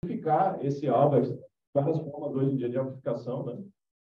amplificar esse alvo, várias formas hoje em dia de amplificação, né?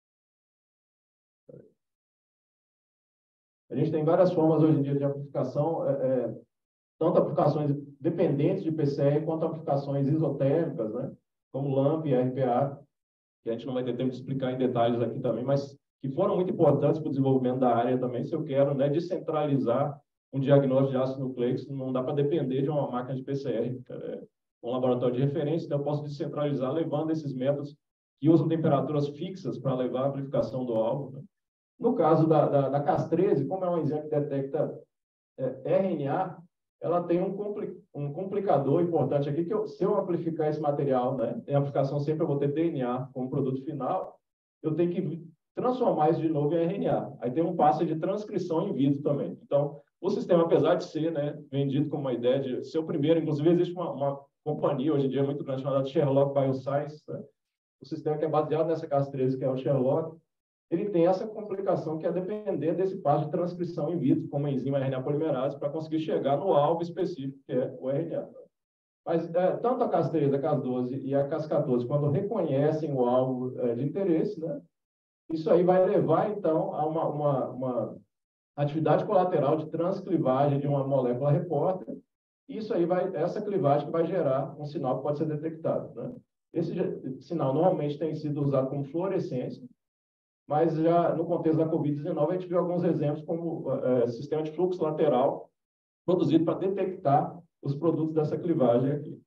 A gente tem várias formas hoje em dia de amplificação, tanto aplicações dependentes de PCE quanto aplicações isotérmicas, né? Como LAMP e RPA, que a gente não vai ter tempo de explicar em detalhes aqui também, mas que foram muito importantes para o desenvolvimento da área também. Se eu quero, né, descentralizar um diagnóstico de ácido nucleico, não dá para depender de uma máquina de PCR, um laboratório de referência, então eu posso descentralizar levando esses métodos que usam temperaturas fixas para levar a amplificação do alvo, né? No caso da Cas13, como é uma enzima que detecta RNA, ela tem um complicador importante aqui, que se eu amplificar esse material, né, em amplificação sempre eu vou ter DNA como produto final, eu tenho que transformar isso de novo em RNA. Aí tem um passo de transcrição in vitro também. Então, o sistema, apesar de ser, né, vendido como uma ideia de ser o primeiro, inclusive existe uma companhia hoje em dia muito grande chamada Sherlock Bioscience, né? O sistema que é baseado nessa Cas13, que é o Sherlock, ele tem essa complicação que é depender desse passo de transcrição in vitro, como a enzima RNA polimerase, para conseguir chegar no alvo específico, que é o RNA. Mas tanto a Cas13, a Cas12 e a Cas14, quando reconhecem o alvo de interesse, né, isso aí vai levar, então, a uma atividade colateral de transclivagem de uma molécula repórter. Isso aí essa clivagem vai gerar um sinal que pode ser detectado, né? Esse sinal normalmente tem sido usado como fluorescência, mas já no contexto da Covid-19 a gente viu alguns exemplos como sistema de fluxo lateral produzido para detectar os produtos dessa clivagem aqui.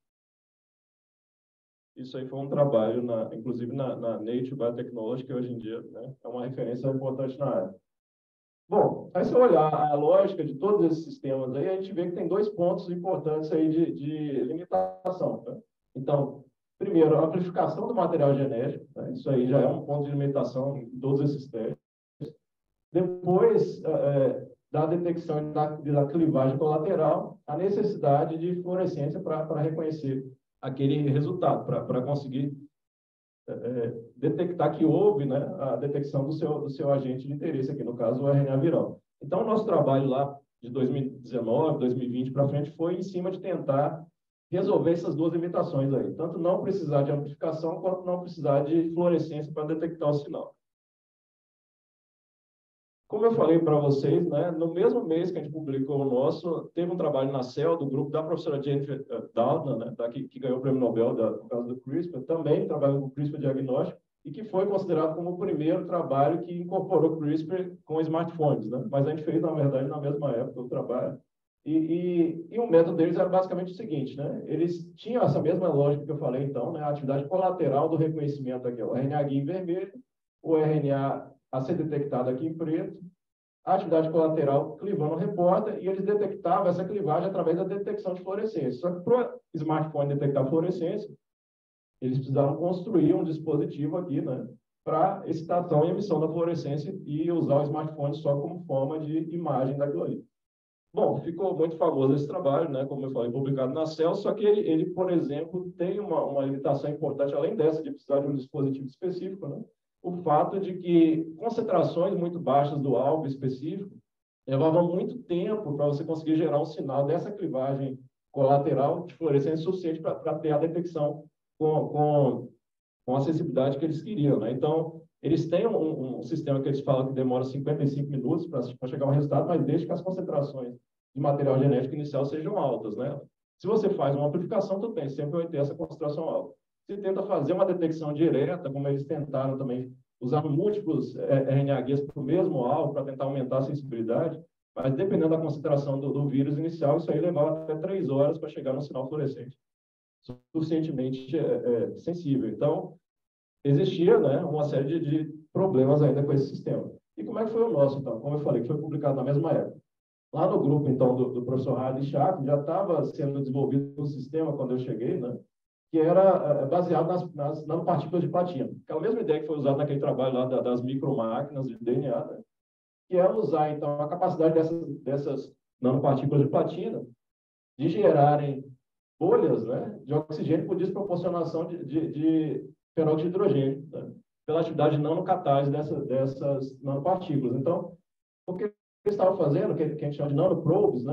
Isso aí foi um trabalho, inclusive na Nature Biotechnology, que hoje em dia, né, é uma referência importante na área. Bom, aí se eu olhar a lógica de todos esses sistemas aí, a gente vê que tem dois pontos importantes aí de limitação, tá? Então, primeiro, a amplificação do material genético, né? Isso aí já é um ponto de limitação em todos esses testes. Depois, da detecção da clivagem colateral, a necessidade de fluorescência para reconhecer aquele resultado, para conseguir detectar que houve, né, a detecção do seu agente de interesse, aqui no caso o RNA viral. Então, o nosso trabalho lá de 2019, 2020 para frente foi em cima de tentar resolver essas duas limitações aí, tanto não precisar de amplificação quanto não precisar de fluorescência para detectar o sinal. Como eu falei para vocês, né, no mesmo mês que a gente publicou o nosso, teve um trabalho na CEL, do grupo da professora Jennifer Doudna, né, que ganhou o prêmio Nobel por causa do CRISPR, também trabalhando com CRISPR diagnóstico, e que foi considerado como o primeiro trabalho que incorporou CRISPR com smartphones, né? Mas a gente fez, na verdade, na mesma época o trabalho. E o método deles era basicamente o seguinte, né? Eles tinham essa mesma lógica que eu falei, então, né? A atividade colateral do reconhecimento aqui, o RNA guia em vermelho, o RNA a ser detectado aqui em preto, a atividade colateral clivando o repórter, e eles detectavam essa clivagem através da detecção de fluorescência. Só que para o smartphone detectar fluorescência, eles precisaram construir um dispositivo aqui, né, para excitação e emissão da fluorescência e usar o smartphone só como forma de imagem daquilo ali. Bom, ficou muito famoso esse trabalho, né, como eu falei, publicado na Cell, só que ele, por exemplo, tem uma limitação importante, além dessa de precisar de um dispositivo específico, né, o fato de que concentrações muito baixas do alvo específico levavam muito tempo para você conseguir gerar um sinal dessa clivagem colateral de fluorescência suficiente para ter a detecção com a sensibilidade que eles queriam, né? Então, eles têm um sistema que eles falam que demora 55 minutos para chegar ao resultado, mas desde que as concentrações de material genético inicial sejam altas, né? Se você faz uma amplificação, tudo bem, sempre vai ter essa concentração alta. Se tenta fazer uma detecção direta, como eles tentaram também, usar múltiplos RNA guias para o mesmo alvo, para tentar aumentar a sensibilidade, mas dependendo da concentração do vírus inicial, isso aí levava até 3 horas para chegar no sinal fluorescente suficientemente sensível. Então, existia, né, uma série de problemas ainda com esse sistema. E como é que foi o nosso, então? Como eu falei, que foi publicado na mesma época. Lá no grupo, então, do professor Hardy Schaff, já estava sendo desenvolvido um sistema, quando eu cheguei, né, que era baseado nas nanopartículas de platina. Aquela mesma ideia que foi usada naquele trabalho lá das micromáquinas de DNA, né, que é usar, então, a capacidade dessas nanopartículas de platina de gerarem bolhas, né, de oxigênio por desproporcionação de peróxido de hidrogênio, né, pela atividade nanocatálise dessas nanopartículas. Então, o que eles estavam fazendo, que a gente chama de nanoprobes, né,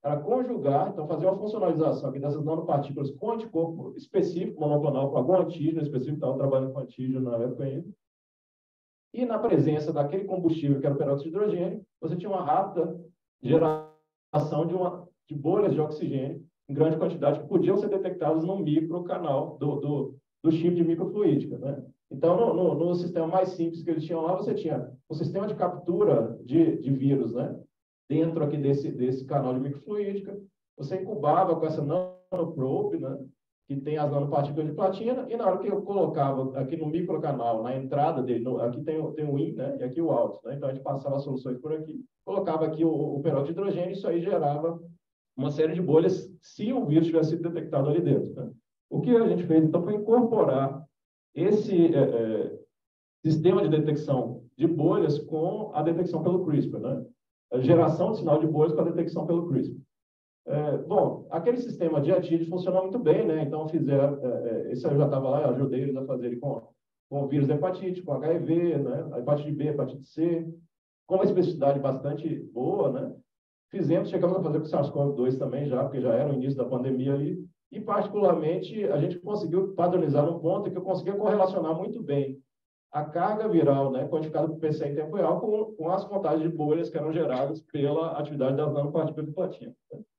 era conjugar, então fazer uma funcionalização aqui dessas nanopartículas com anticorpo específico, monoclonal, com algum antígeno específico, estava trabalhando com antígeno na época ainda. E na presença daquele combustível, que era o peróxido de hidrogênio, você tinha uma rápida geração de bolhas de oxigênio em grande quantidade que podiam ser detectadas no microcanal do chip de microfluídica, né? Então, no sistema mais simples que eles tinham lá, você tinha um sistema de captura de vírus, né? Dentro aqui desse canal de microfluídica, você incubava com essa nanoprobe, né? Que tem as nanopartículas de platina, e na hora que eu colocava aqui no microcanal, na entrada dele, aqui tem o in, né? E aqui o out, né? Então, a gente passava as soluções por aqui, colocava aqui o peróxido de hidrogênio, e isso aí gerava uma série de bolhas se o vírus tivesse sido detectado ali dentro, né? O que a gente fez, então, foi incorporar esse sistema de detecção de bolhas com a detecção pelo CRISPR, né? A geração de sinal de bolhas com a detecção pelo CRISPR. Bom, aquele sistema de ATID funcionou muito bem, né? Então, fizeram, esse eu já estava lá, eu ajudei eles a fazerem com o vírus da hepatite, com HIV, né? A hepatite B, a hepatite C, com uma especificidade bastante boa, né? Chegamos a fazer com o SARS-CoV-2 também já, porque já era o início da pandemia ali, e particularmente a gente conseguiu padronizar num ponto que eu conseguia correlacionar muito bem a carga viral, né, quantificada por PCR em tempo real, com as contagens de bolhas que eram geradas pela atividade das nanopartículas de platina.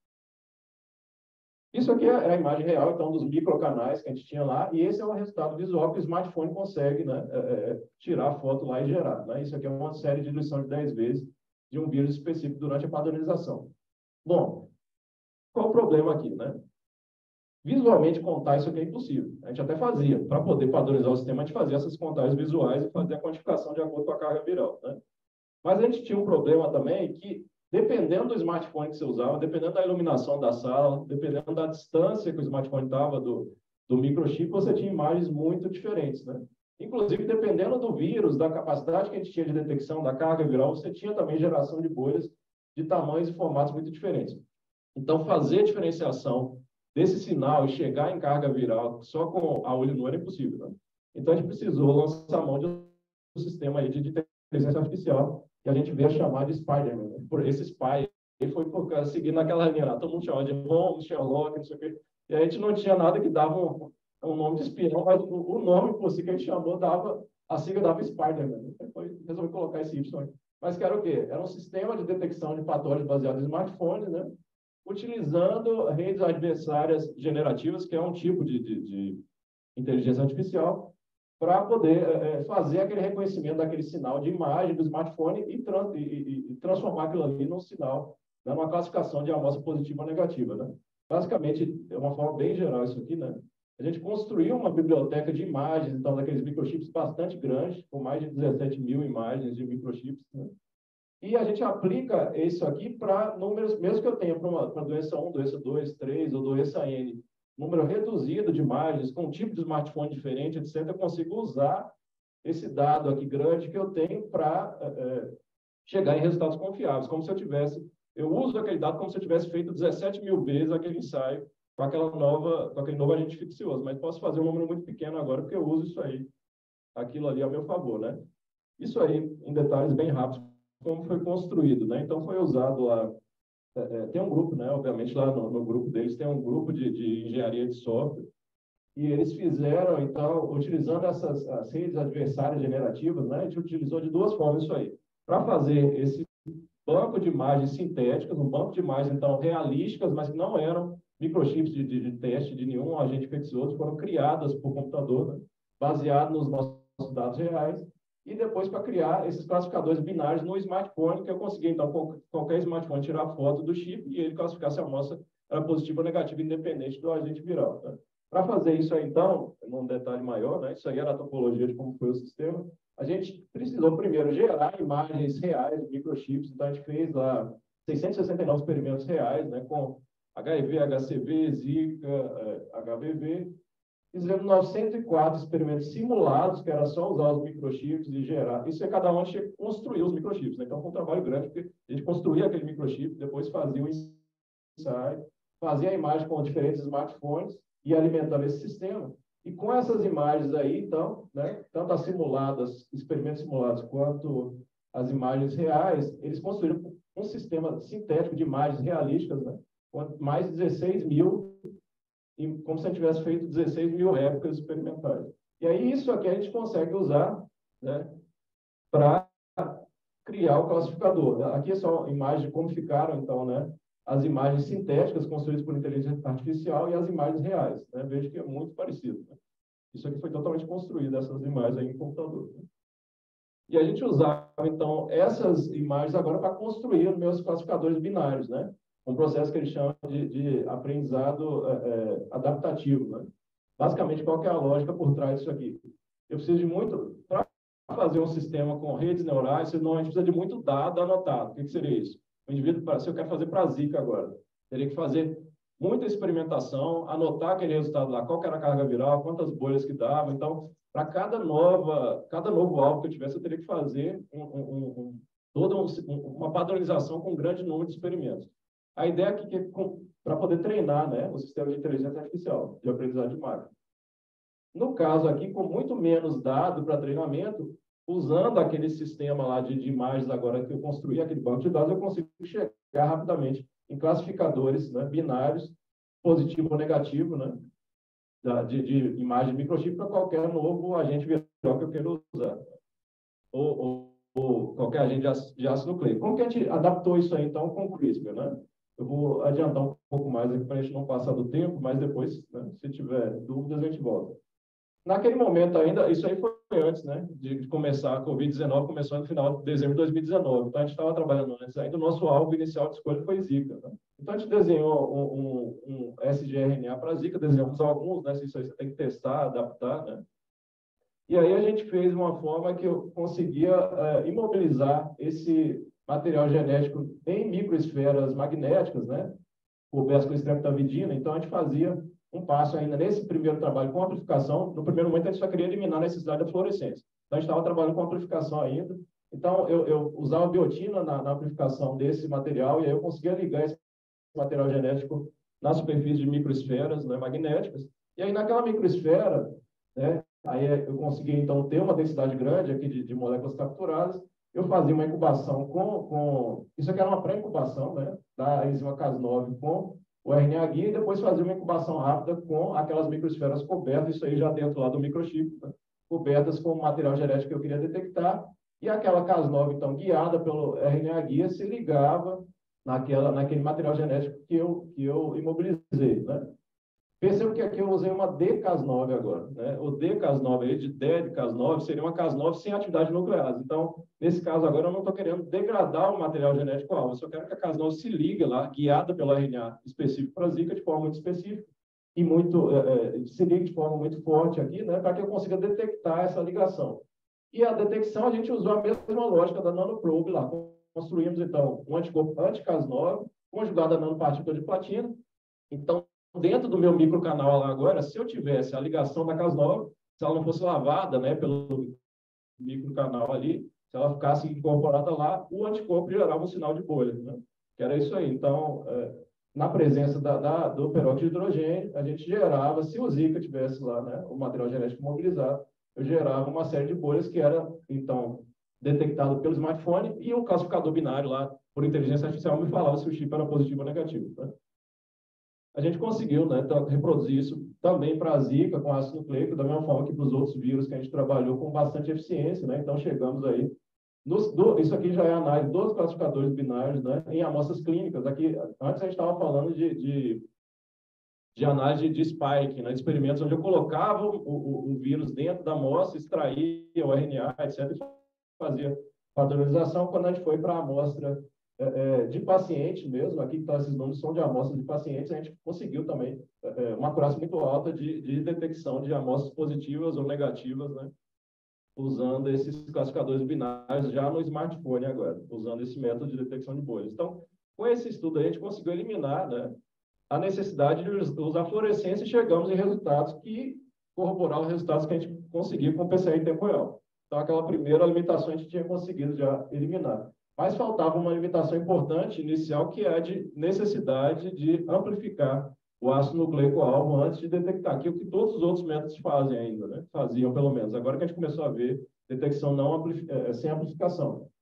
Isso aqui é a imagem real, então, dos microcanais que a gente tinha lá, e esse é o resultado visual que o smartphone consegue, né, tirar a foto lá e gerar, né? Isso aqui é uma série de diluição de 10 vezes de um vírus específico durante a padronização. Bom, qual o problema aqui, né? Visualmente, contar isso aqui é impossível. A gente até fazia. Para poder padronizar o sistema, a gente fazia essas contagens visuais e fazia a quantificação de acordo com a carga viral, né? Mas a gente tinha um problema também que, dependendo do smartphone que você usava, dependendo da iluminação da sala, dependendo da distância que o smartphone estava do microchip, você tinha imagens muito diferentes, né? Inclusive, dependendo do vírus, da capacidade que a gente tinha de detecção da carga viral, você tinha também geração de bolhas de tamanhos e formatos muito diferentes. Então, fazer a diferenciação desse sinal e chegar em carga viral só com a olho nu era impossível, né? Então, a gente precisou lançar a mão de um sistema aí de inteligência artificial que a gente veio chamar de Spider-Man, né? Por esse Spy, ele foi seguindo aquela linha lá, todo mundo chamava de Holmes, Sherlock, não sei o quê, e a gente não tinha nada que dava um nome de espião, mas o nome por si que a gente chamou a sigla dava Spider-Man. Resolvi colocar esse Y aí. Mas que era o quê? Era um sistema de detecção de patógenos baseado em smartphones, né? Utilizando redes adversárias generativas, que é um tipo de inteligência artificial, para poder fazer aquele reconhecimento daquele sinal de imagem do smartphone e transformar aquilo ali num sinal, né, numa classificação de amostra positiva ou negativa, né? Basicamente, é uma forma bem geral isso aqui, né? A gente construiu uma biblioteca de imagens, então, daqueles microchips bastante grande, com mais de 17 mil imagens de microchips, né? E a gente aplica isso aqui para números, mesmo que eu tenha para doença 1, doença 2, 3 ou doença N, número reduzido de imagens, com um tipo de smartphone diferente, etc., eu consigo usar esse dado aqui grande que eu tenho para chegar em resultados confiáveis, como se eu uso aquele dado como se eu tivesse feito 17 mil vezes aquele ensaio com aquele novo agente infeccioso, mas posso fazer um número muito pequeno agora, porque eu uso isso aí, aquilo ali a meu favor, né? Isso aí, em detalhes bem rápidos, como foi construído, né? Então, foi usado lá, tem um grupo, né? Obviamente, lá no grupo deles tem um grupo de engenharia de software, e eles fizeram, então, utilizando as redes adversárias generativas, né? A gente utilizou de duas formas isso aí. Para fazer esse banco de imagens sintéticas, um banco de imagens, então, realísticas, mas que não eram microchips de teste de nenhum agente infeccioso, foram criadas por computador, né? Baseado nos nossos dados reais, e depois para criar esses classificadores binários no smartphone, que eu consegui, então, com qualquer smartphone, tirar foto do chip e ele classificar se a amostra era positiva ou negativa, independente do agente viral, tá? Para fazer isso aí, então, num detalhe maior, né, isso aí era a topologia de como foi o sistema, a gente precisou primeiro gerar imagens reais de microchips, então a gente fez lá 669 experimentos reais, né, com HIV, HCV, Zika, HPV. Fizemos 904 experimentos simulados, que era só usar os microchips e gerar. Isso é cada um tinha que construir os microchips, né? Então, foi um trabalho grande, porque a gente construía aquele microchip, depois fazia o ensaio, fazia a imagem com diferentes smartphones e alimentando esse sistema. E com essas imagens aí, então, né, tanto as simuladas, experimentos simulados, quanto as imagens reais, eles construíram um sistema sintético de imagens realísticas, né, mais 16 mil, como se a gente tivesse feito 16 mil réplicas experimentais. E aí isso aqui a gente consegue usar, né, para criar o classificador. Aqui é só imagem de como ficaram, então, né, as imagens sintéticas construídas por inteligência artificial e as imagens reais. Né? Veja que é muito parecido. Né? Isso aqui foi totalmente construído, essas imagens aí em computador. Né? E a gente usava, então, essas imagens agora para construir os meus classificadores binários, né? Um processo que eles chamam de aprendizado adaptativo. Né? Basicamente, qual que é a lógica por trás disso aqui? Eu preciso de muito... Para fazer um sistema com redes neurais, senão a gente precisa de muito dado anotado. O que seria isso? O indivíduo, se eu quero fazer para a Zika agora, teria que fazer muita experimentação, anotar aquele resultado lá, qual que era a carga viral, quantas bolhas que dava. Então, para cada novo alvo que eu tivesse, eu teria que fazer toda uma padronização com um grande número de experimentos. A ideia aqui é para poder treinar, né, o sistema de inteligência artificial, de aprendizagem de máquina. No caso aqui, com muito menos dado para treinamento, usando aquele sistema lá de imagens agora que eu construí, aquele banco de dados, eu consigo chegar rapidamente em classificadores, né, binários, positivo ou negativo, né, de imagem de microchip para qualquer novo agente viral que eu queira usar. Ou qualquer agente de ácido nucleico. Como que a gente adaptou isso aí, então, com o CRISPR, né? Eu vou adiantar um pouco mais aqui para a gente não passar do tempo, mas depois, né, se tiver dúvidas, a gente volta. Naquele momento ainda, isso aí foi antes, né, de começar, a Covid-19 começou no final de dezembro de 2019, então a gente estava trabalhando antes ainda, o nosso alvo inicial de escolha foi Zika. Né? Então a gente desenhou um sgRNA para Zika, desenhamos alguns, né, isso aí você tem que testar, adaptar, né? E aí a gente fez uma forma que eu conseguia imobilizar esse material genético em microesferas magnéticas, né, cobertas com estreptavidina, então a gente fazia um passo ainda nesse primeiro trabalho com amplificação. No primeiro momento, a gente só queria eliminar a necessidade da fluorescência. Então, a gente estava trabalhando com amplificação ainda. Então, eu usava biotina na amplificação desse material e aí eu conseguia ligar esse material genético na superfície de microesferas, né, magnéticas. E aí, naquela microesfera, né, aí eu conseguia, então, ter uma densidade grande aqui de moléculas capturadas. Eu fazia uma incubação isso aqui era uma pré-incubação, né, da enzima Cas9 com o RNA guia e depois fazer uma incubação rápida com aquelas microesferas cobertas, isso aí já dentro lá do microchip, né? Cobertas com o material genético que eu queria detectar, e aquela Cas9, então, guiada pelo RNA guia, se ligava naquele material genético que eu imobilizei, né? Perceba que aqui eu usei uma D-Cas9 agora, né? O D-Cas9 aí, de D-Cas9, seria uma Cas9 sem atividade nuclease. Então, nesse caso agora, eu não estou querendo degradar o material genético alvo, eu só quero que a Cas9 se ligue lá, guiada pelo RNA específico para Zika, de forma muito específica, e se ligue de forma muito forte aqui, né? Para que eu consiga detectar essa ligação. E a detecção, a gente usou a mesma lógica da nanoprobe lá. Construímos, então, um anticorpo anti-Cas9, conjugado a nanopartícula de platina. Então, dentro do meu microcanal lá agora, se eu tivesse a ligação da Cas9, se ela não fosse lavada, né, pelo microcanal ali, se ela ficasse incorporada lá, o anticorpo gerava um sinal de bolha, né? Que era isso aí. Então, na presença do peróxido de hidrogênio, a gente gerava, se o Zika tivesse lá, né, o material genético mobilizado, eu gerava uma série de bolhas que era, então, detectado pelo smartphone e o classificador binário lá, por inteligência artificial, me falava se o chip era positivo ou negativo, né? A gente conseguiu, né, reproduzir isso também para a Zika, com ácido nucleico, da mesma forma que para os outros vírus que a gente trabalhou com bastante eficiência, né? Então, chegamos aí. Isso aqui já é a análise dos classificadores binários, né, em amostras clínicas. Aqui, antes a gente estava falando de análise de spike, né, experimentos onde eu colocava o vírus dentro da amostra, extraía o RNA, etc., e fazia padronização. Quando a gente foi para a amostra de paciente mesmo, aqui estão esses números, são de amostras de pacientes, a gente conseguiu também uma acurácia muito alta de detecção de amostras positivas ou negativas, né, usando esses classificadores binários já no smartphone agora, usando esse método de detecção de bolhas. Então, com esse estudo, a gente conseguiu eliminar, né, a necessidade de usar fluorescência e chegamos em resultados que corroboraram os resultados que a gente conseguiu com o PCR em tempo real. Então, aquela primeira limitação a gente tinha conseguido já eliminar. Mas faltava uma limitação importante inicial, que é a de necessidade de amplificar o ácido nucleico alvo antes de detectar, que é o que todos os outros métodos fazem ainda, né? Faziam pelo menos. Agora que a gente começou a ver detecção sem amplificação.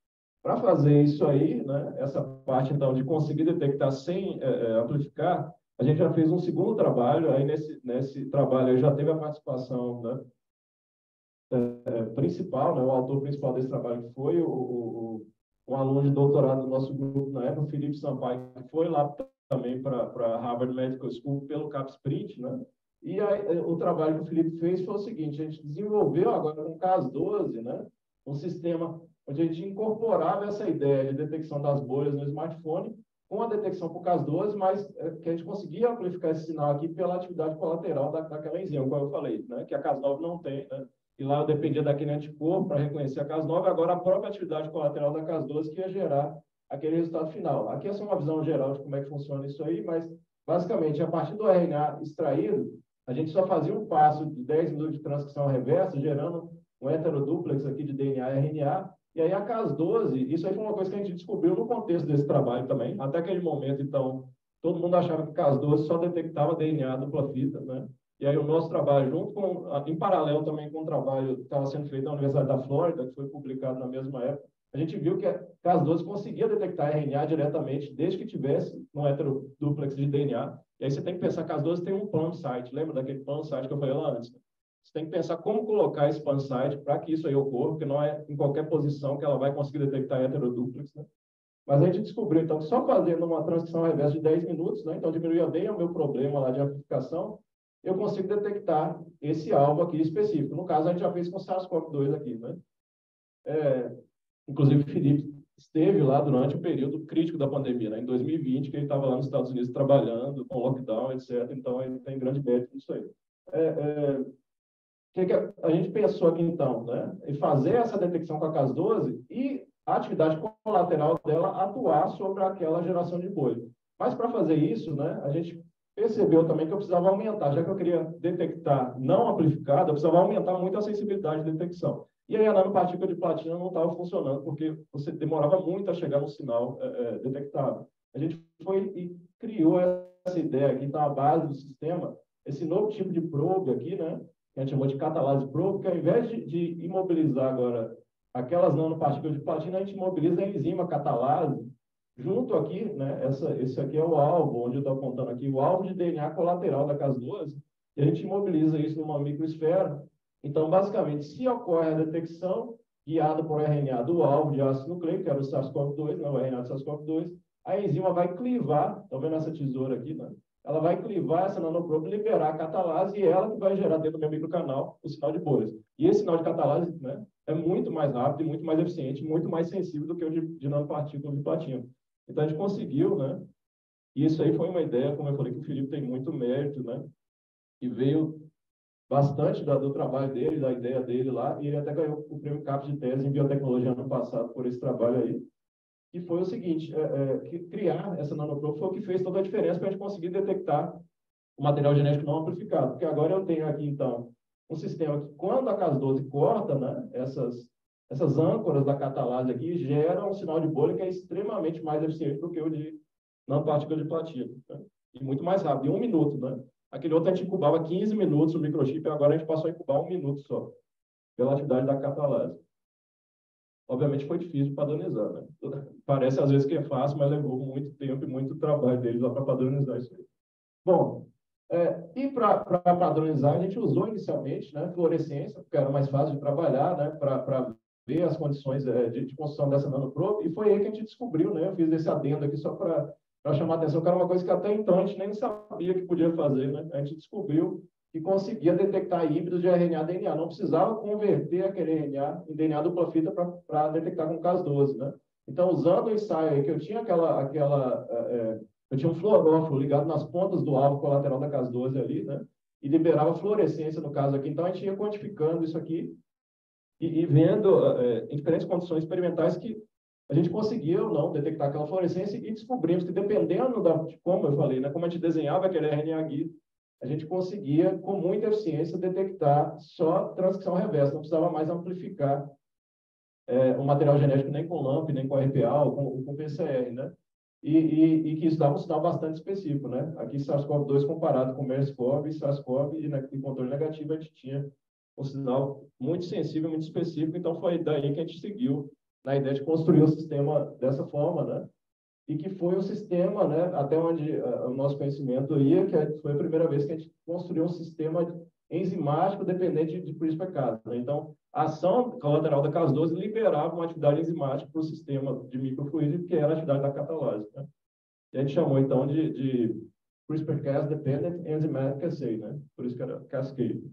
Para fazer isso aí, né, essa parte, então, de conseguir detectar sem amplificar, a gente já fez um segundo trabalho, aí nesse trabalho aí já teve a participação, né, principal, né, o autor principal desse trabalho que foi um aluno de doutorado do nosso grupo na época, o Felipe Sampaio, que foi lá também para Harvard Medical School pelo CAPSprint, né? E aí, o trabalho que o Felipe fez foi o seguinte: a gente desenvolveu agora com o Cas12, né, um sistema onde a gente incorporava essa ideia de detecção das bolhas no smartphone com a detecção por Cas12, mas que a gente conseguia amplificar esse sinal aqui pela atividade colateral daquela enzima, como eu falei, né, que a Cas9 não tem, né? E lá eu dependia daquele anticorpo para reconhecer a Cas9, agora a própria atividade colateral da Cas12 que ia gerar aquele resultado final. Aqui é só uma visão geral de como é que funciona isso aí, mas basicamente, a partir do RNA extraído, a gente só fazia um passo de 10 minutos de transcrição reversa, gerando um heterodúplex aqui de DNA e RNA, e aí a Cas12, isso aí foi uma coisa que a gente descobriu no contexto desse trabalho também, até aquele momento, então, todo mundo achava que Cas12 só detectava DNA dupla fita, né? E aí o nosso trabalho, junto com, em paralelo também com o trabalho que estava sendo feito na Universidade da Flórida, que foi publicado na mesma época, a gente viu que a Cas12 conseguia detectar RNA diretamente, desde que tivesse um heterodúplex de DNA. E aí você tem que pensar que a Cas12 tem um pan site, lembra daquele pan site que eu falei lá antes? Você tem que pensar como colocar esse pan site para que isso aí ocorra, porque não é em qualquer posição que ela vai conseguir detectar heterodúplex, né? Mas a gente descobriu, então, que só fazendo uma transcrição reversa de 10 minutos, né, então diminuía bem o meu problema lá de amplificação, eu consigo detectar esse alvo aqui específico. No caso, a gente já fez com SARS-CoV-2 aqui, né? Inclusive, o Felipe esteve lá durante o período crítico da pandemia, né? Em 2020, que ele estava lá nos Estados Unidos trabalhando, com lockdown, etc. Então, ele tem grande mérito nisso aí. O que a gente pensou aqui, então, né? Em fazer essa detecção com a Cas12 e a atividade colateral dela atuar sobre aquela geração de bolha. Mas, para fazer isso, né, a gente percebeu também que eu precisava aumentar, já que eu queria detectar não amplificada, eu precisava aumentar muito a sensibilidade de detecção. E aí a nanopartícula de platina não estava funcionando, porque você demorava muito a chegar no sinal detectável. A gente foi e criou essa ideia aqui, está a base do sistema, esse novo tipo de probe aqui, né, que a gente chamou de catalase probe, que ao invés de imobilizar agora aquelas nanopartículas de platina, a gente imobiliza a enzima catalase, junto aqui, né, esse aqui é o alvo, onde eu estou apontando aqui, o alvo de DNA colateral da Cas12, e a gente imobiliza isso numa microesfera. Então, basicamente, se ocorre a detecção guiada por RNA do alvo de ácido nucleico, que era o SARS-CoV-2, né, o RNA do SARS-CoV-2, a enzima vai clivar, estão vendo essa tesoura aqui, né? Ela vai clivar essa nanoprobe, liberar a catalase e ela que vai gerar dentro do meu microcanal o sinal de bolhas. E esse sinal de catalase, né, é muito mais rápido, muito mais eficiente, muito mais sensível do que o de nanopartículas de platina. Então, a gente conseguiu, né? E isso aí foi uma ideia, como eu falei, que o Felipe tem muito mérito, né? E veio bastante do trabalho dele, da ideia dele lá, e ele até ganhou o prêmio CAPES de tese em biotecnologia ano passado por esse trabalho aí. E foi o seguinte, que criar essa nanoprobe foi o que fez toda a diferença para a gente conseguir detectar o material genético não amplificado. Porque agora eu tenho aqui, então, um sistema que, quando a Cas12 corta, né, essas âncoras da catalase aqui, geram um sinal de bolha que é extremamente mais eficiente do que o de nanopartícula de platina, né? E muito mais rápido, em 1 minuto, né? Aquele outro a gente incubava 15 minutos o microchip, e agora a gente passou a incubar 1 minuto só, pela atividade da catalase. Obviamente foi difícil de padronizar, né? Parece às vezes que é fácil, mas levou muito tempo e muito trabalho deles lá para padronizar isso aí. Bom, e para padronizar, a gente usou inicialmente, né, fluorescência, porque era mais fácil de trabalhar, né, para ver as condições de construção dessa nanoprobe, e foi aí que a gente descobriu, né? Eu fiz esse adendo aqui só para chamar a atenção, que era uma coisa que até então a gente nem sabia que podia fazer, né? A gente descobriu que conseguia detectar híbridos de RNA-DNA, não precisava converter aquele RNA em DNA dupla fita para detectar com Cas12, né? Então, usando o ensaio aí, que eu tinha eu tinha um fluorófilo ligado nas pontas do alvo colateral da Cas12 ali, né? E liberava fluorescência no caso aqui. Então, a gente ia quantificando isso aqui e vendo em diferentes condições experimentais que a gente conseguia ou não detectar aquela fluorescência e descobrimos que, dependendo de como eu falei, né, como a gente desenhava aquele RNA guia, a gente conseguia, com muita eficiência, detectar só transcrição reversa, não precisava mais amplificar o material genético nem com LAMP, nem com RPA ou com PCR, né? E que isso dava um sinal bastante específico, né? Aqui, SARS-CoV-2 comparado com MERS-CoV e SARS-CoV e controle negativo, a gente tinha um sinal muito sensível, muito específico, então foi daí que a gente seguiu na ideia de construir o sistema dessa forma, né? E que foi um sistema, né, até onde o nosso conhecimento ia, foi a primeira vez que a gente construiu um sistema enzimático dependente de CRISPR-Cas, né? Então, a ação colateral da Cas12 liberava uma atividade enzimática para o sistema de microfluídico, que era a atividade da catalase, né? E a gente chamou, então, de CRISPR-Cas Dependent Enzymatic Assay, né? Por isso que era Cascade.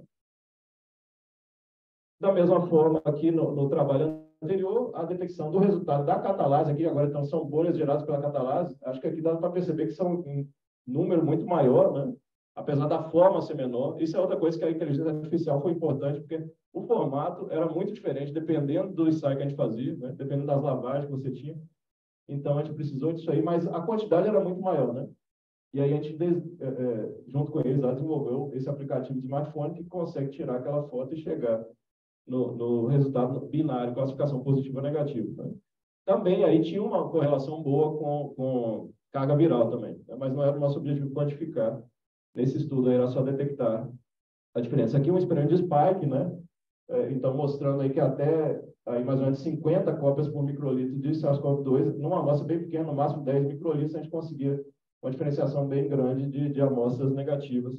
Da mesma forma, aqui no trabalho anterior, a detecção do resultado da catalase, aqui agora então são bolhas geradas pela catalase, acho que aqui dá para perceber que são um número muito maior, né? Apesar da forma ser menor. Isso é outra coisa que a inteligência artificial foi importante, porque o formato era muito diferente, dependendo do ensaio que a gente fazia, né? Dependendo das lavagens que você tinha. Então, a gente precisou disso aí, mas a quantidade era muito maior, né? E aí a gente, junto com eles, desenvolveu esse aplicativo de smartphone que consegue tirar aquela foto e chegar no resultado binário, classificação positiva ou negativa. Né? Também aí tinha uma correlação boa com carga viral também, né? Mas não era o nosso objetivo quantificar. Nesse estudo aí era só detectar a diferença. Aqui é um experimento de spike, né? Então, mostrando aí que até aí, mais ou menos 50 cópias por microlitro de SARS-CoV-2, numa amostra bem pequena, no máximo 10 microlitros, a gente conseguia uma diferenciação bem grande de amostras negativas.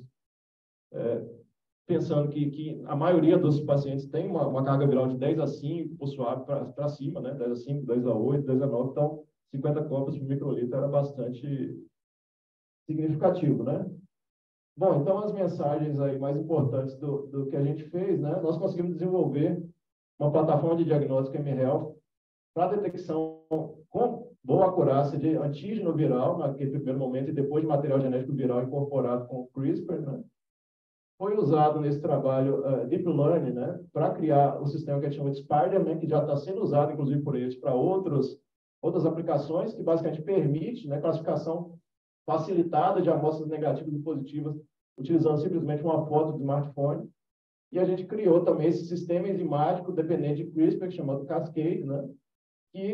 Pensando que a maioria dos pacientes tem uma carga viral de 10 a 5, por suave para cima, né? 10 a 5, 10 a 8, 10 a 9, então 50 cópias por microlitro era bastante significativo, né? Bom, então as mensagens aí mais importantes do que a gente fez, né? Nós conseguimos desenvolver uma plataforma de diagnóstico mHealth para detecção com boa acurácia de antígeno viral naquele primeiro momento e depois de material genético viral incorporado com o CRISPR, né? Foi usado nesse trabalho Deep Learning, né, para criar o sistema que a gente chama de Spider-Man, que já está sendo usado, inclusive, por eles para outras aplicações, que basicamente permite, né, classificação facilitada de amostras negativas e positivas, utilizando simplesmente uma foto do smartphone. E a gente criou também esse sistema enzimático dependente de CRISPR, chamado Cascade, né, que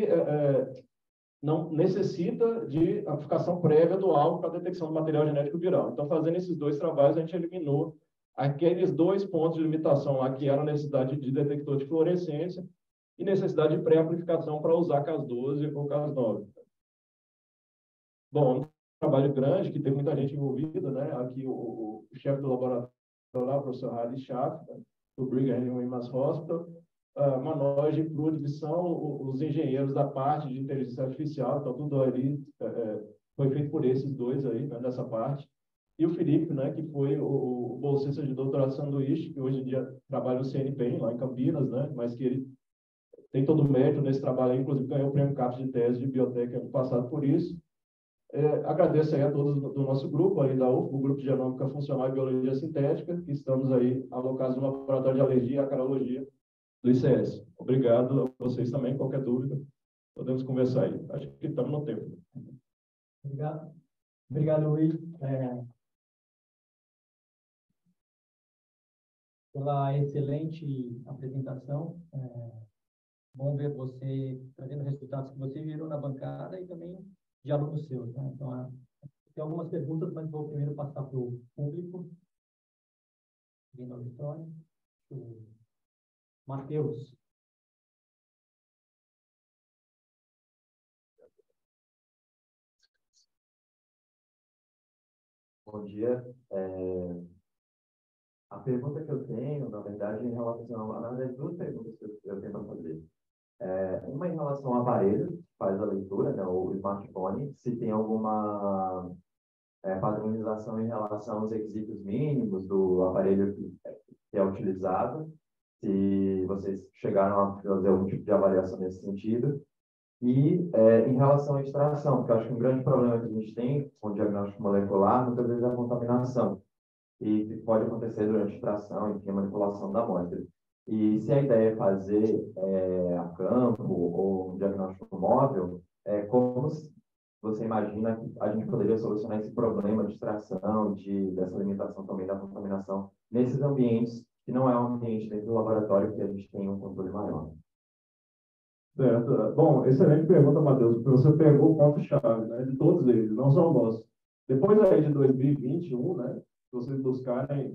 não necessita de amplificação prévia do alvo para detecção do material genético viral. Então, fazendo esses dois trabalhos, a gente eliminou aqueles 2 pontos de limitação lá, que eram a necessidade de detector de fluorescência e necessidade de pré-amplificação para usar Cas12 ou Cas9. Bom, um trabalho grande, que tem muita gente envolvida, né? Aqui o chefe do laboratório lá, o professor Hadi Schaff, né? Do Brigham Young Women's Hospital, Manoj e Prude, que são os engenheiros da parte de inteligência artificial, então tudo ali foi feito por esses dois aí, né, nessa parte. E o Felipe, né, que foi o bolsista de doutorado sanduíche, que hoje em dia trabalha no CNPq, lá em Campinas, né, mas que ele tem todo o mérito nesse trabalho aí, inclusive ganhou o prêmio CAPES de tese de biotec ano passado por isso. Agradeço aí a todos do nosso grupo, aí da UF, o Grupo de Genômica Funcional e Biologia Sintética, que estamos aí alocados no Laboratório de Alergia e Acarologia do ICS. Obrigado a vocês também, qualquer dúvida, podemos conversar aí. Acho que estamos no tempo. Obrigado. Obrigado, Luiz, pela excelente apresentação. Bom ver você trazendo resultados que você virou na bancada e também de alunos seus, né? Então, tem algumas perguntas, mas vou primeiro passar para o público. Vindo eletrônico. Matheus. Bom dia. A pergunta que eu tenho, na verdade, em relação a, na verdade, 2 perguntas que eu tenho para fazer. Uma em relação ao aparelho que faz a leitura, né, o smartphone, se tem alguma padronização em relação aos requisitos mínimos do aparelho que é utilizado, se vocês chegaram a fazer algum tipo de avaliação nesse sentido. E em relação à extração, porque eu acho que um grande problema que a gente tem com o diagnóstico molecular, muitas vezes, é a contaminação. E que pode acontecer durante a extração, enfim, a manipulação da amostra. E se a ideia é fazer a campo ou um diagnóstico móvel, como você imagina que a gente poderia solucionar esse problema de extração, dessa limitação também da contaminação, nesses ambientes que não é um ambiente dentro do laboratório que a gente tem um controle maior? Certo. Bom, excelente pergunta, Matheus, porque você pegou o ponto-chave, né, de todos eles, não só o nosso. Depois aí de 2021, né, se vocês buscarem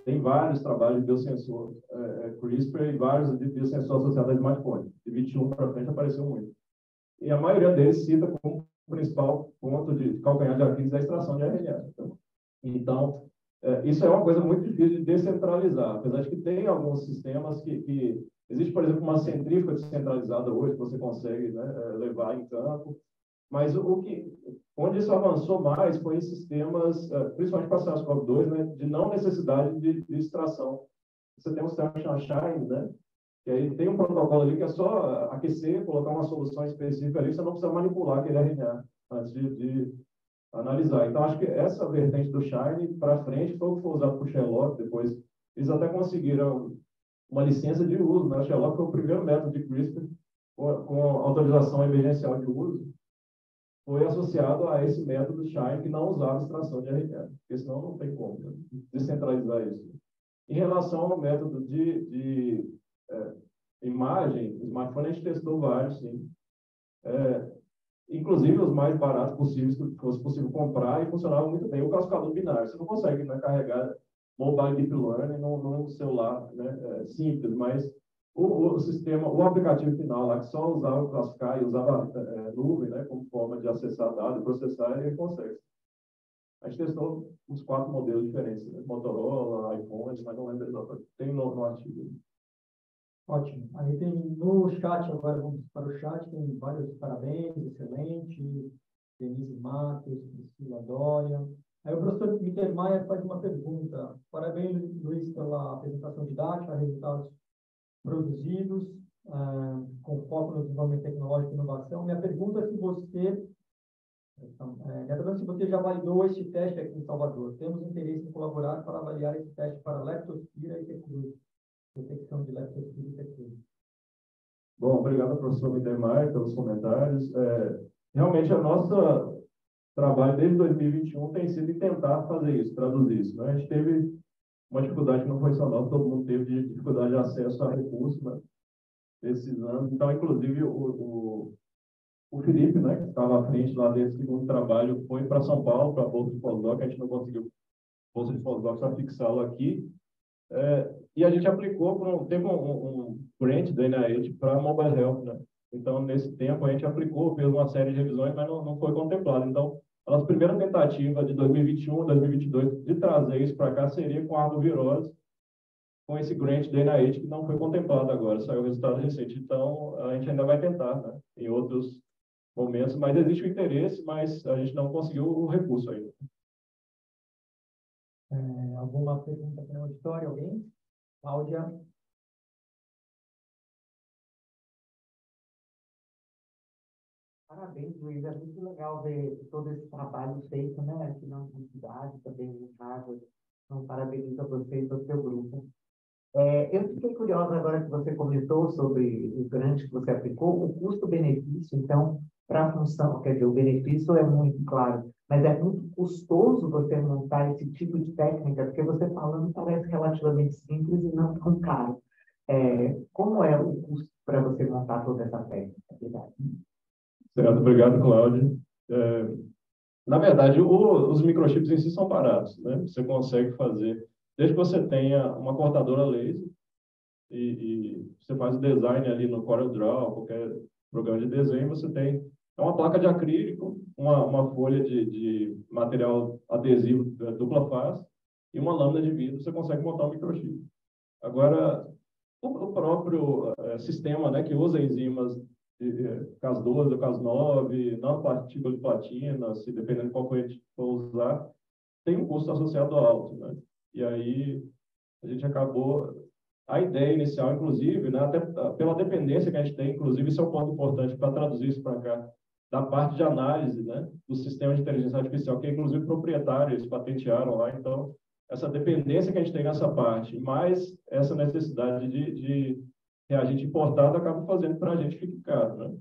Tem vários trabalhos de biosensor CRISPR e vários de biosensor associado a smartphone. De 21 para frente apareceu muito. E a maioria deles cita como principal ponto de calcanhar de Aquiles a extração de RNA. Então, isso é uma coisa muito difícil de descentralizar, apesar de que tem alguns sistemas que existe, por exemplo, uma centrífuga descentralizada hoje que você consegue, né, levar em campo, mas onde isso avançou mais foi em sistemas, principalmente para SARS-CoV-2, né, de não necessidade de extração. Você tem um sistema chamado Shine, né, que aí tem um protocolo ali que é só aquecer, colocar uma solução específica ali, você não precisa manipular aquele RNA antes de analisar. Então, acho que essa vertente do Shine para frente foi o que foi usado por Sherlock. Depois, eles até conseguiram uma licença de uso, né? Sherlock foi o primeiro método de CRISPR com autorização emergencial de uso, foi associado a esse método Shine que não usava extração de RNA, porque senão não tem como, né, descentralizar isso. Em relação ao método de imagem, smartphone, a gente testou vários, sim. Inclusive os mais baratos possíveis que fosse possível comprar e funcionava muito bem. O classificador binário, você não consegue, né, carregar mobile deep learning num celular, né, simples, mas o sistema, o aplicativo final lá que só usava o classificar e usava nuvem, né, como forma de acessar dados e processar, ele consegue. A gente testou uns 4 modelos diferentes, né? Motorola, iPhone, mas não lembro exatamente. Tem no artigo. Ótimo. Aí tem no chat, agora vamos para o chat, tem vários parabéns, excelente, Denise Matos, Priscila Dória. Aí o professor Mittermeier faz uma pergunta. Parabéns, Luiz, pela apresentação didática, resultados produzidos, com foco no desenvolvimento tecnológico e inovação. Minha pergunta é se você, se você já validou este teste aqui em Salvador. Temos interesse em colaborar para avaliar esse teste para leptospira e T-Cruz. Detecção de leptospira e T-Cruz. Bom, obrigado, professor Mittermeier, pelos comentários. Realmente, o nosso trabalho desde 2021 tem sido em tentar fazer isso, traduzir isso, né? A gente teve uma dificuldade que não foi só nós, todo mundo teve dificuldade de acesso a recursos, né, esses anos. Então, inclusive, o Felipe, né, que estava à frente lá desse segundo trabalho, foi para São Paulo, para a Bolsa de Pós-Doc, a gente não conseguiu Bolsa de Pós-Doc para fixá-lo aqui. E a gente aplicou, teve um grant da NIH para Mobile Health, né? Então, nesse tempo, a gente aplicou, fez uma série de revisões, mas não foi contemplado. Então, a nossa primeira tentativa de 2021, 2022, de trazer isso para cá seria com a arbovirose, com esse grant da NIH, que não foi contemplado agora, saiu o resultado recente. Então, a gente ainda vai tentar, né, em outros momentos, mas existe o interesse, mas a gente não conseguiu o recurso ainda. Alguma pergunta para o auditório? Alguém? Cláudia? Parabéns, Luiz. É muito legal ver todo esse trabalho feito, né, aqui na universidade, também em Harvard. Então, parabéns a você e ao seu grupo. Eu fiquei curiosa agora que você comentou sobre o grant que você aplicou, o custo-benefício, então, para a função, quer dizer, o benefício é muito claro, mas é muito custoso você montar esse tipo de técnica, porque você falando parece relativamente simples e não tão caro. Como é o custo para você montar toda essa técnica? Certo, obrigado, Cláudio. Na verdade, os microchips em si são baratos, né? Você consegue fazer, desde que você tenha uma cortadora laser e você faz o design ali no CorelDRAW, qualquer programa de desenho, você tem uma placa de acrílico, uma folha de material adesivo dupla face e uma lâmina de vidro, você consegue montar um microchip. Agora, o próprio sistema, né, que usa enzimas Cas12 ou Cas9, nanopartícula de platina, se dependendo de qual corrente for usar, tem um custo associado alto, né? E aí a gente acabou. A ideia inicial, inclusive, né, até pela dependência que a gente tem, inclusive, isso é um ponto importante para traduzir isso para cá, da parte de análise, né, do sistema de inteligência artificial, que é, inclusive, proprietário, eles patentearam lá. Então, essa dependência que a gente tem nessa parte, mais essa necessidade de reagente importado, acaba fazendo para a gente ficar caro, né?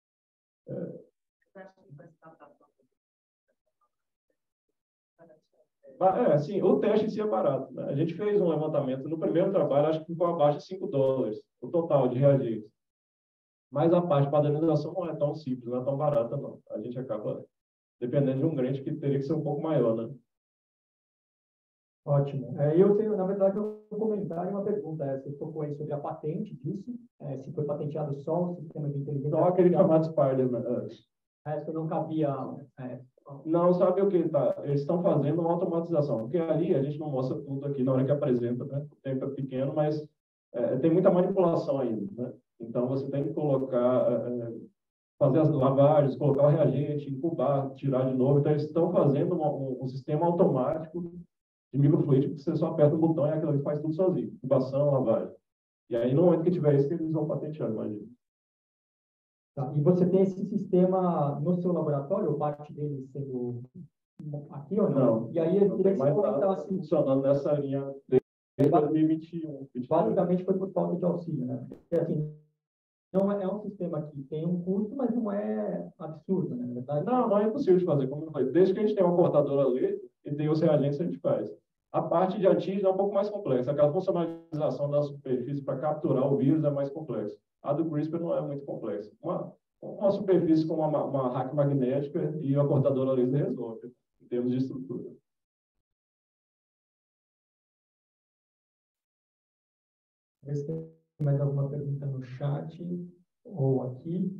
Sim, o teste em si é barato, né? A gente fez um levantamento no primeiro trabalho, acho que ficou abaixo de $5, o total de reagentes. Mas a parte de padronização não é tão simples, não é tão barata, não. A gente acaba dependendo de um grant que teria que ser um pouco maior, né? Ótimo. Eu tenho, na verdade, um comentário e uma pergunta. Você tocou aí sobre a patente disso, se foi patenteado só o sistema de inteligência Só aquele artificial. chamado Spider-Man. Isso não cabia. Não, sabe o que tá? Eles estão fazendo uma automatização, porque ali a gente não mostra tudo aqui na hora que apresenta, né? O tempo é pequeno, mas tem muita manipulação ainda, né? Então você tem que colocar, fazer as lavagens, colocar o reagente, incubar, tirar de novo. Então eles estão fazendo um sistema automático de microfluídico que você só aperta um botão e aquilo ali faz tudo sozinho, incubação, lavagem. E aí no momento que tiver isso, eles vão patentear, imagina. Tá. E você tem esse sistema no seu laboratório, ou parte dele sendo aqui ou não? Não. E aí eu queria que você comentasse. Funcionando nessa linha desde 2021. Basicamente foi por falta de auxílio, né? Porque, assim, não é um sistema que tem um custo, mas não é absurdo, né? Na verdade, não é impossível de fazer, como eu falei. Desde que a gente tem uma cortadora ali e tem os reagentes, a gente faz. A parte de antígeno é um pouco mais complexa. Aquela funcionalização da superfície para capturar o vírus é mais complexa. A do CRISPR não é muito complexa. Uma superfície com uma rack magnética e a cortadora laser resolve, em termos de estrutura. se tem mais alguma pergunta no chat ou aqui.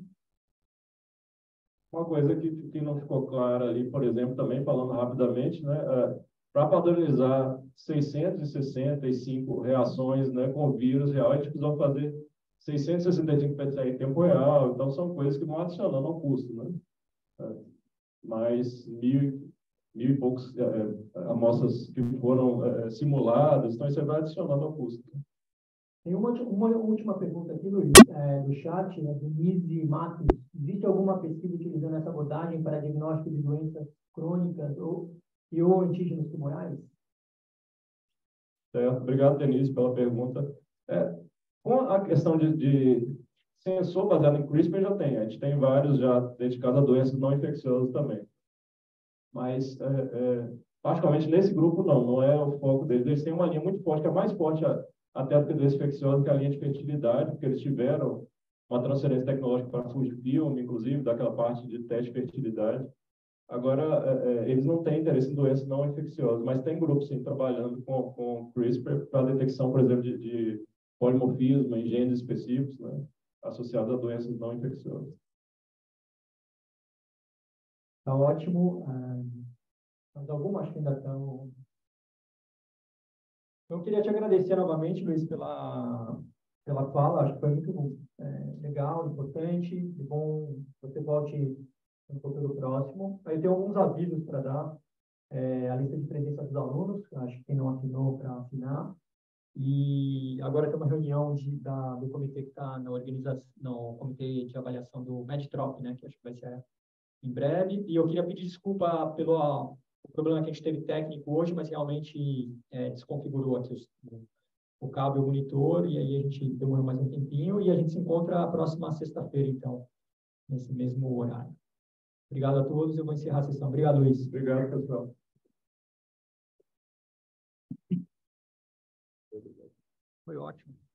Uma coisa que não ficou clara ali, por exemplo, também falando rapidamente, né, para padronizar 665 reações, né, com vírus real, a gente precisou fazer 665 PCR em tempo real. Então são coisas que vão adicionando ao custo, né? Mais mil e poucos amostras que foram simuladas, então isso vai adicionando ao custo. Tem uma última pergunta aqui, Luiz, do chat, né, do Denise Matos. Existe alguma pesquisa utilizando essa abordagem para diagnóstico de doenças crônicas ou antígenos tumorais? Certo. Obrigado, Denise, pela pergunta. Com a questão de sensor baseado em CRISPR, já tem. A gente tem vários já dedicados a doenças não infecciosas também. Mas, particularmente nesse grupo, não é o foco deles. Eles têm uma linha muito forte, que é mais forte até do que doença infecciosa, que é a linha de fertilidade, porque eles tiveram uma transferência tecnológica para Fujifilm, inclusive, daquela parte de teste de fertilidade. Agora, eles não têm interesse em doenças não infecciosas, mas tem grupos, sim, trabalhando com CRISPR para detecção, por exemplo, de polimorfismo em genes específicos, né, associados a doenças não infecciosas. Tá ótimo. Mas alguma acho que ainda estão. Eu queria te agradecer novamente, Luiz, pela fala. Acho que foi muito legal, importante. E bom que você volte um pouco pelo próximo. Aí eu tenho alguns avisos para dar. A lista de presença dos alunos, acho que quem não assinou para assinar. E agora tem uma reunião do comitê que está na organização, no comitê de avaliação do Medtrop, né, que acho que vai ser em breve. E eu queria pedir desculpa pelo problema que a gente teve técnico hoje, mas realmente desconfigurou aqui o cabo e o monitor, e aí a gente demorou mais um tempinho, e a gente se encontra a próxima sexta-feira, então, nesse mesmo horário. Obrigado a todos, eu vou encerrar a sessão. Obrigado, Luiz. Obrigado, pessoal. Foi ótimo.